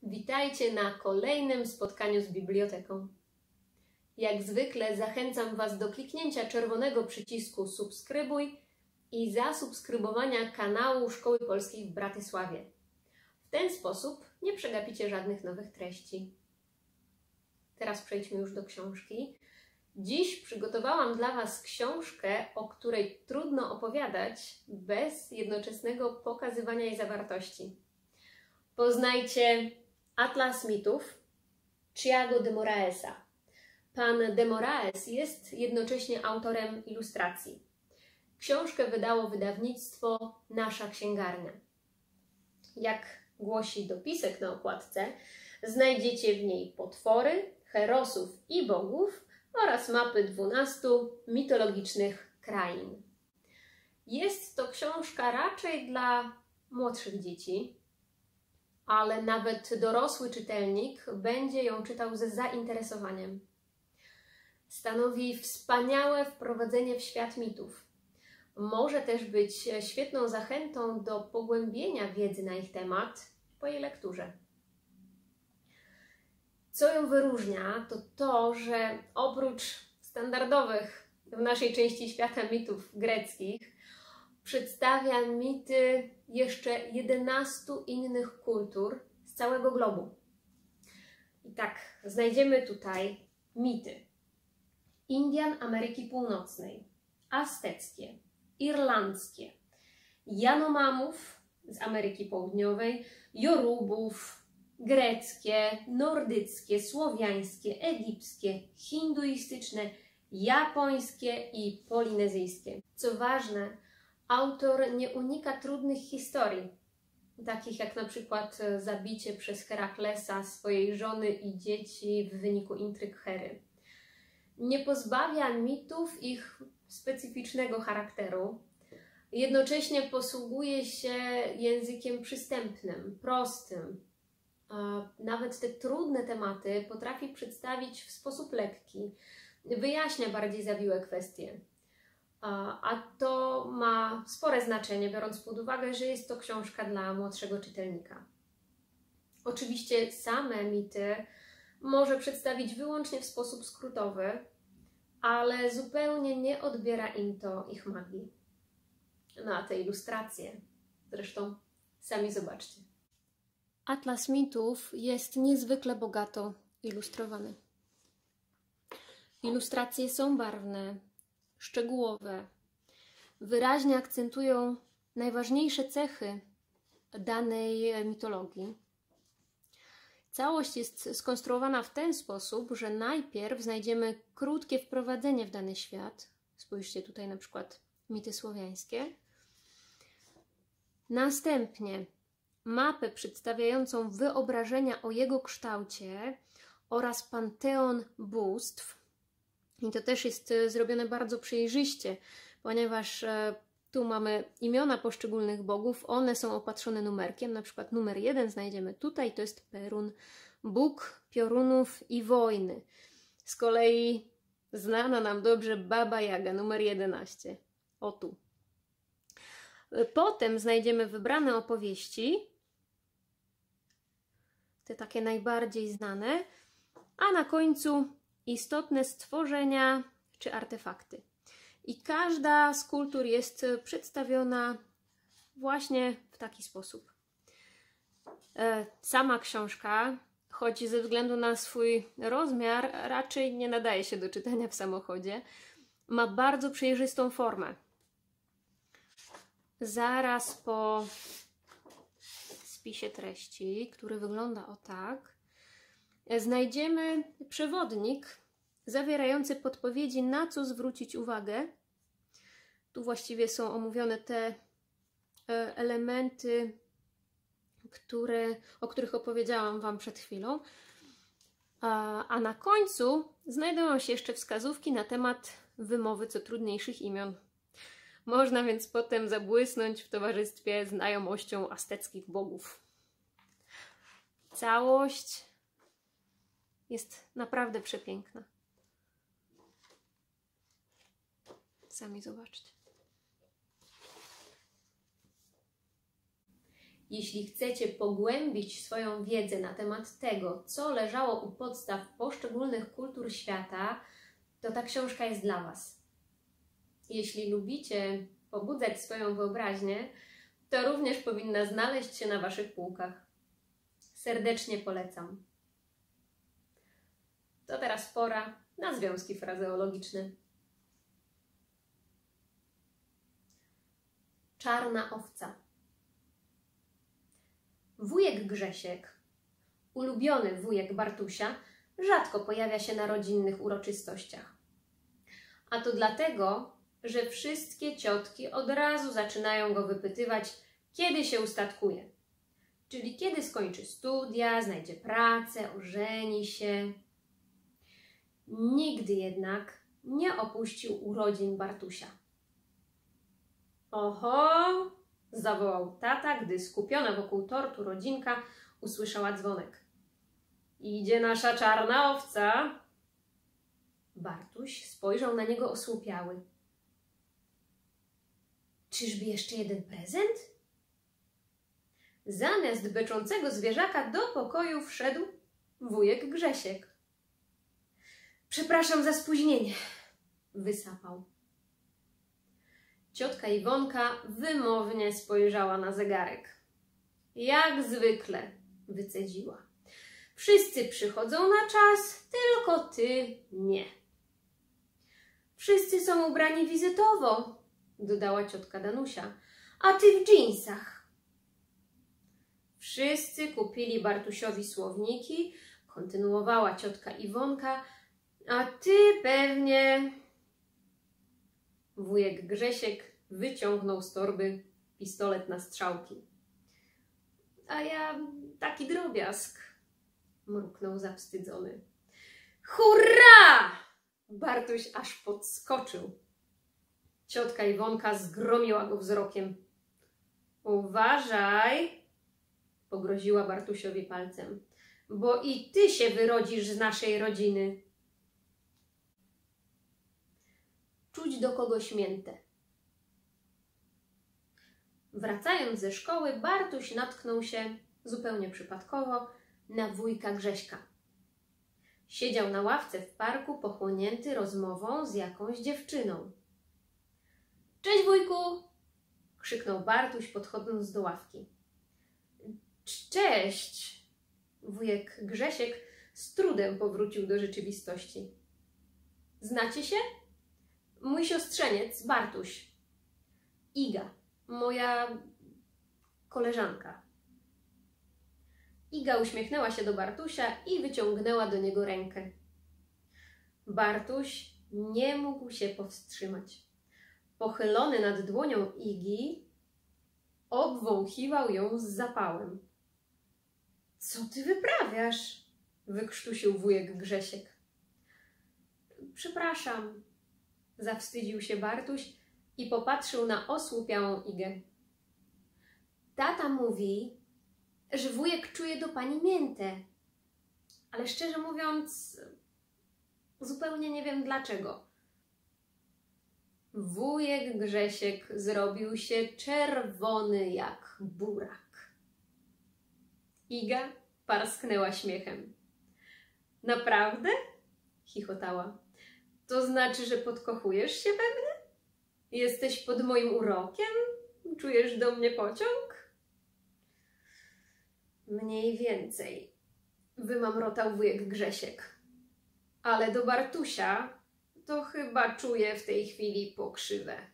Witajcie na kolejnym spotkaniu z biblioteką. Jak zwykle zachęcam Was do kliknięcia czerwonego przycisku subskrybuj i zasubskrybowania kanału Szkoły Polskiej w Bratysławie. W ten sposób nie przegapicie żadnych nowych treści. Teraz przejdźmy już do książki. Dziś przygotowałam dla Was książkę, o której trudno opowiadać bez jednoczesnego pokazywania jej zawartości. Poznajcie Atlas mitów Thiago de Moraesa. Pan de Moraes jest jednocześnie autorem ilustracji. Książkę wydało wydawnictwo Nasza Księgarnia. Jak głosi dopisek na okładce, znajdziecie w niej potwory, herosów i bogów oraz mapy 12 mitologicznych krain. Jest to książka raczej dla młodszych dzieci, ale nawet dorosły czytelnik będzie ją czytał ze zainteresowaniem. Stanowi wspaniałe wprowadzenie w świat mitów. Może też być świetną zachętą do pogłębienia wiedzy na ich temat po jej lekturze. Co ją wyróżnia, to to, że oprócz standardowych w naszej części świata mitów greckich, przedstawia mity jeszcze 11 innych kultur z całego globu. I tak, znajdziemy tutaj mity Indian Ameryki Północnej, azteckie, irlandzkie, Janomamów z Ameryki Południowej, Jorubów, greckie, nordyckie, słowiańskie, egipskie, hinduistyczne, japońskie i polinezyjskie. Co ważne, autor nie unika trudnych historii, takich jak na przykład zabicie przez Heraklesa swojej żony i dzieci w wyniku intryg Hery. Nie pozbawia mitów ich specyficznego charakteru. Jednocześnie posługuje się językiem przystępnym, prostym. Nawet te trudne tematy potrafi przedstawić w sposób lekki. Wyjaśnia bardziej zawiłe kwestie. A to ma spore znaczenie, biorąc pod uwagę, że jest to książka dla młodszego czytelnika. Oczywiście same mity może przedstawić wyłącznie w sposób skrótowy, ale zupełnie nie odbiera im to ich magii. No a te ilustracje, zresztą sami zobaczcie. Atlas mitów jest niezwykle bogato ilustrowany. Ilustracje są barwne, szczegółowe, wyraźnie akcentują najważniejsze cechy danej mitologii. Całość jest skonstruowana w ten sposób, że najpierw znajdziemy krótkie wprowadzenie w dany świat. Spójrzcie tutaj na przykład mity słowiańskie. Następnie mapę przedstawiającą wyobrażenia o jego kształcie oraz panteon bóstw. I to też jest zrobione bardzo przejrzyście, ponieważ tu mamy imiona poszczególnych bogów, one są opatrzone numerkiem, na przykład numer 1 znajdziemy tutaj, to jest Perun, Bóg piorunów i wojny. Z kolei znana nam dobrze Baba Jaga, numer 11, o tu. Potem znajdziemy wybrane opowieści, te takie najbardziej znane, a na końcu istotne stworzenia czy artefakty. I każda z kultur jest przedstawiona właśnie w taki sposób. Sama książka, choć ze względu na swój rozmiar raczej nie nadaje się do czytania w samochodzie, ma bardzo przejrzystą formę. Zaraz po spisie treści, który wygląda o tak, znajdziemy przewodnik zawierający podpowiedzi, na co zwrócić uwagę. Tu właściwie są omówione te elementy, o których opowiedziałam Wam przed chwilą. A na końcu znajdują się jeszcze wskazówki na temat wymowy co trudniejszych imion. Można więc potem zabłysnąć w towarzystwie znajomością azteckich bogów. Całość jest naprawdę przepiękna. Sami zobaczcie. Jeśli chcecie pogłębić swoją wiedzę na temat tego, co leżało u podstaw poszczególnych kultur świata, to ta książka jest dla Was. Jeśli lubicie pobudzać swoją wyobraźnię, to również powinna znaleźć się na Waszych półkach. Serdecznie polecam. To teraz pora na związki frazeologiczne. Czarna owca. Wujek Grzesiek, ulubiony wujek Bartusia, rzadko pojawia się na rodzinnych uroczystościach. A to dlatego, że wszystkie ciotki od razu zaczynają go wypytywać, kiedy się ustatkuje. Czyli kiedy skończy studia, znajdzie pracę, ożeni się. Nigdy jednak nie opuścił urodzin Bartusia. Oho! Zawołał tata, gdy skupiona wokół tortu rodzinka usłyszała dzwonek. Idzie nasza czarna owca. Bartuś spojrzał na niego osłupiały. Czyżby jeszcze jeden prezent? Zamiast beczącego zwierzaka do pokoju wszedł wujek Grzesiek. Przepraszam za spóźnienie, wysapał. Ciotka Iwonka wymownie spojrzała na zegarek. Jak zwykle, wycedziła. Wszyscy przychodzą na czas, tylko ty nie. Wszyscy są ubrani wizytowo, dodała ciotka Danusia, a ty w dżinsach. Wszyscy kupili Bartusiowi słowniki, kontynuowała ciotka Iwonka, a ty pewnie... Wujek Grzesiek wyciągnął z torby pistolet na strzałki. A ja taki drobiazg, mruknął zawstydzony. Hurra! Bartuś aż podskoczył. Ciotka Iwonka zgromiła go wzrokiem. Uważaj, pogroziła Bartusiowi palcem, bo i ty się wyrodzisz z naszej rodziny. Czuć do kogoś miętę. Wracając ze szkoły, Bartuś natknął się, zupełnie przypadkowo, na wujka Grześka. Siedział na ławce w parku, pochłonięty rozmową z jakąś dziewczyną. Cześć, wujku! Krzyknął Bartuś, podchodząc do ławki. Cześć! Wujek Grzesiek z trudem powrócił do rzeczywistości. Znacie się? Mój siostrzeniec, Bartuś. Iga, moja koleżanka. Iga uśmiechnęła się do Bartusia i wyciągnęła do niego rękę. Bartuś nie mógł się powstrzymać. Pochylony nad dłonią Igi, obwąchiwał ją z zapałem. Co ty wyprawiasz? Wykrztusił wujek Grzesiek. Przepraszam, zawstydził się Bartuś i popatrzył na osłupiałą Igę. Tata mówi, że wujek czuje do pani miętę, ale szczerze mówiąc, zupełnie nie wiem dlaczego. Wujek Grzesiek zrobił się czerwony jak burak. Iga parsknęła śmiechem. Naprawdę? Chichotała. To znaczy, że podkochujesz się we mnie? Jesteś pod moim urokiem? Czujesz do mnie pociąg? Mniej więcej, wymamrotał wujek Grzesiek. Ale do Bartusia to chyba czuję w tej chwili pokrzywę.